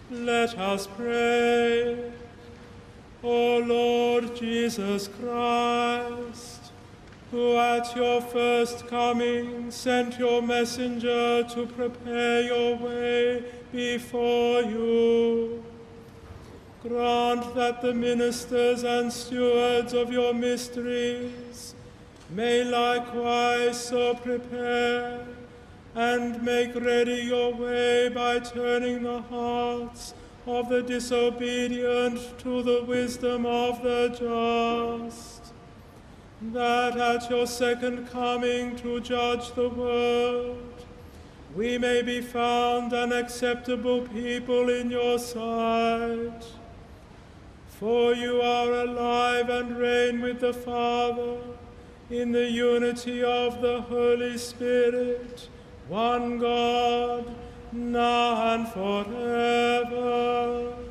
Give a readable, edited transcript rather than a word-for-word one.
Let us pray. O Lord Jesus Christ, who at your first coming sent your messenger to prepare your way before you, grant that the ministers and stewards of your mysteries may likewise so prepare and make ready your way by turning the hearts of the disobedient to the wisdom of the just, that at your second coming to judge the world, we may be found an acceptable people in your sight. For you are alive and reign with the Father in the unity of the Holy Spirit, one God, now and forever.